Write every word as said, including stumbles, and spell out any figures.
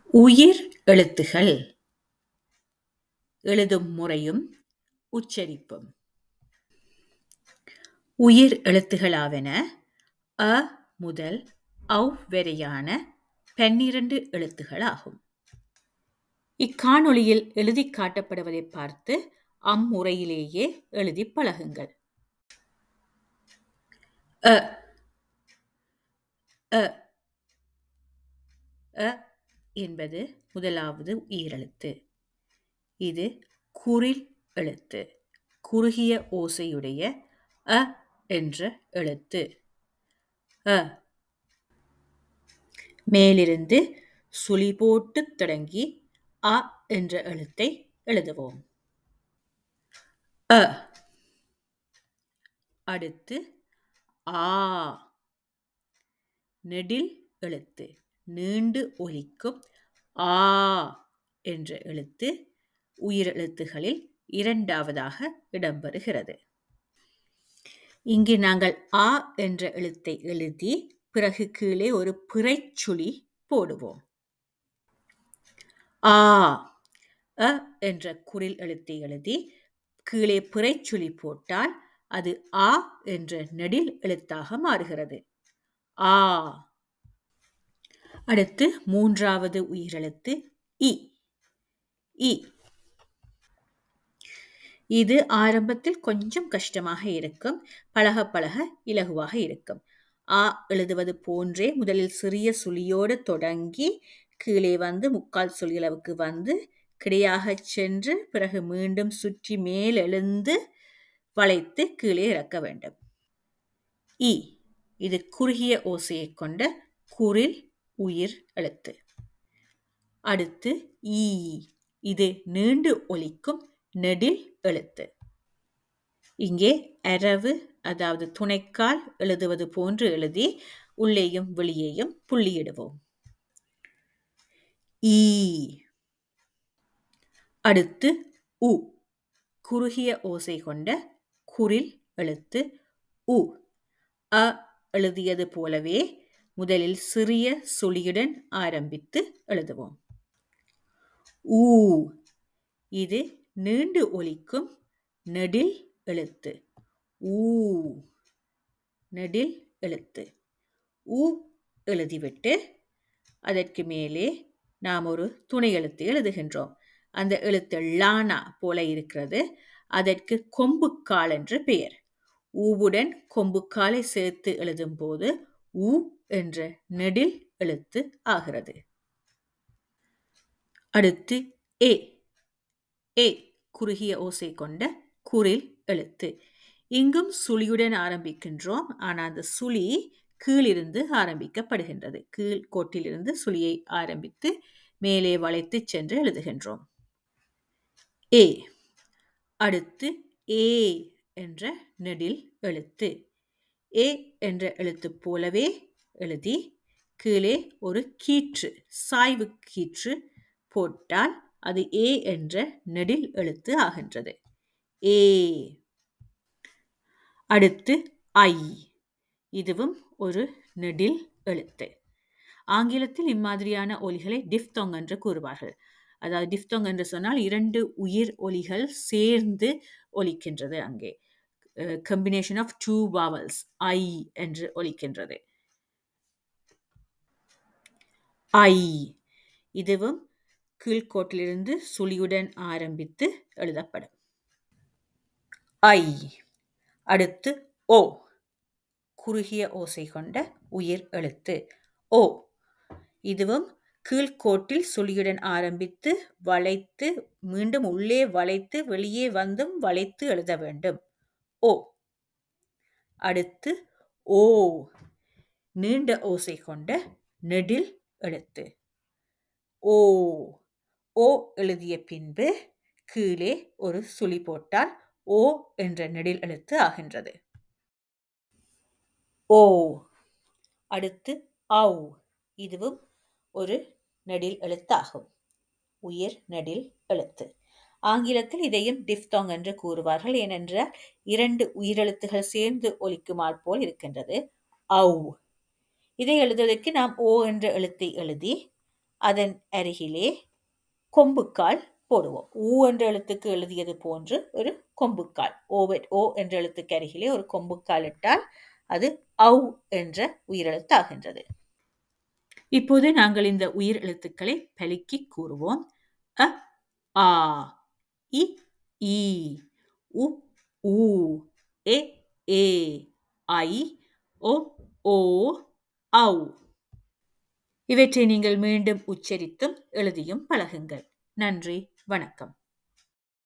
உயிர் எழுத்துகள் எழுதும் முறையும் உச்சரிப்பும். உயிர் எழுத்துகளாவன அ முதல் ஔ வரையான பன்னிரண்டு எழுத்துகளாகும். இக்காணொளியில் எழுதிக் காட்டப்படுவதை பார்த்து அம்முறையிலேயே எழுதி பழகுங்கள். அ அ அ என்பது முதலாவது உயிரெழுத்து. இது குறில் எழுத்து. குறுகிய ஓசையுடைய அ என்ற எழுத்து. அ மேலிருந்து சுழி போட்டு தொடங்கி அ என்ற எழுத்தை எழுதுவோம். அ அடுத்து ஆ நெடில் எழுத்து. நீண்டு ஒலிக்கும் ஆ என்ற எழுத்து உயிரெழுத்துகளில் இரண்டாவதாக இடம்பெறுகிறது. இங்கு நாங்கள் ஆ என்ற எழுத்தை எழுதி பிறகு கீழே ஒரு பிறைச்சுழி போடுவோம். ஆ அ என்ற குறில் எழுத்தை எழுதி கீழே பிறைச்சுழி போட்டால் அது ஆ என்ற நெடில் எழுத்தாக மாறுகிறது. ஆ. அடுத்து மூன்றாவது உயிரெழுத்து இ. இ இது ஆரம்பத்தில் கொஞ்சம் கஷ்டமாக இருக்கும். பழக பழக இலகுவாக இருக்கும். ஆ எழுதுவது போன்றே முதலில் சிறிய சுழியோடு தொடங்கி கீழே வந்து முக்கால் சுழியளவுக்கு வந்து கிடையாக சென்று பிறகு மீண்டும் சுற்றி மேல் எழுந்து வளைத்து கீழே இறக்க வேண்டும். இ இது குறுகிய ஓசையை கொண்ட குறில் உயிர் எழுத்து. அடுத்து ஈ இது நீண்டு ஒலிக்கும் நெடில் எழுத்து. இங்கே அரவு அதாவது துணைக்கால் எழுதுவது போன்று எழுதி உள்ளேயும் வெளியேயும் புள்ளியிடுவோம். ஈ. அடுத்து உ குறுகிய ஓசை கொண்ட குறில் எழுத்து உ. அ எழுதியது போலவே முதலில் சிறிய சுழியுடன் ஆரம்பித்து எழுதுவோம். ஊ இது நீண்டு ஒலிக்கும் நெடில் எழுத்து. ஊ நெடில் எழுத்து. ஊ எழுதிவிட்டு அதற்கு மேலே நாம் ஒரு துணை எழுத்து எழுதுகின்றோம். அந்த எழுத்து லானா போல இருக்கிறது. அதற்கு கொம்புக்கால் என்று பெயர். ஊவுடன் கொம்புக்காலை சேர்த்து எழுதும் போது ஊ என்ற நெடில் எழுத்து ஆகிறது. அடுத்து ஏ. ஏ குறுகிய ஓசை கொண்ட குறில் எழுத்து. இங்கும் சுழியுடன் ஆரம்பிக்கின்றோம். ஆனால் அந்த சுழி கீழிருந்து ஆரம்பிக்கப்படுகின்றது. கீழ் கோட்டிலிருந்து சுழியை ஆரம்பித்து மேலே வளைத்து சென்று எழுதுகின்றோம். ஏ. அடுத்து ஏ என்ற நெடில் எழுத்து. ஏ என்ற எழுத்து போலவே எழுதி கீழே ஒரு கீற்று சாய்வு கீற்று போட்டால் அது ஏ என்ற நெடில் எழுத்து ஆகின்றது. ஏ. அடுத்து ஐ. இதுவும் ஒரு நெடில் எழுத்து. ஆங்கிலத்தில் இம்மாதிரியான ஒலிகளை டிப்தோங் என்று கூறுவார்கள். அதாவது டிப்தோங் என்று சொன்னால் இரண்டு உயிர் ஒலிகள் சேர்ந்து ஒலிக்கின்றது. அங்கே combination of two vowels ஐ என்று ஒலிக்கின்றது. ஐ இதுவும் கீழ்கோட்டிலிருந்து சுழியுடன் ஆரம்பித்து எழுதப்படும். ஐ. அடுத்து ஓ குறுகிய ஓசை கொண்ட உயிர் எழுத்து. ஓ இதுவும் கீழ்கோட்டில் சுழியுடன் ஆரம்பித்து வளைத்து மீண்டும் உள்ளே வளைத்து வெளியே வந்தும் வளைத்து எழுத வேண்டும். ஓ. அடுத்து ஓ நீண்ட ஓசை கொண்ட நெடில் எழுத்து. ஓ. ஓ எழுதிய பின்பு கீழே ஒரு சுழி போட்டால் ஓ என்ற நெடில் எழுத்து ஆகின்றது. ஓ. அடுத்து ஔ. இதுவும் ஒரு நெடில் எழுத்தாகும். உயிர் நெடில் எழுத்து. ஆங்கிலத்தில் இதையும் டிப்தோங் என்று கூறுவார்கள். ஏனென்றால் இரண்டு உயிரெழுத்துகள் சேர்ந்து ஒலிக்குமால் போல் இருக்கின்றது. ஔ. இதை எழுதுவதற்கு நாம் ஓ என்ற எழுத்தை எழுதி அதன் அருகிலே கொம்புக்கால் போடுவோம். ஊ என்ற எழுத்துக்கு எழுதியது போன்று ஒரு கொம்புக்கால். ஓ ஓ என்ற எழுத்துக்கு அருகிலே ஒரு கொம்புக்கால் இட்டால் அது ஔ என்ற உயிரெழுத்து ஆகின்றது. இப்போது நாங்கள் இந்த உயிர் எழுத்துக்களை பலுக்கி கூறுவோம். அ ஆ இ ஈ உ ஊ எ ஏ ஐ ஒ ஓ ஔ. இவற்றை நீங்கள் மீண்டும் உச்சரித்தும் எழுதியும் பழகுங்கள். நன்றி, வணக்கம்.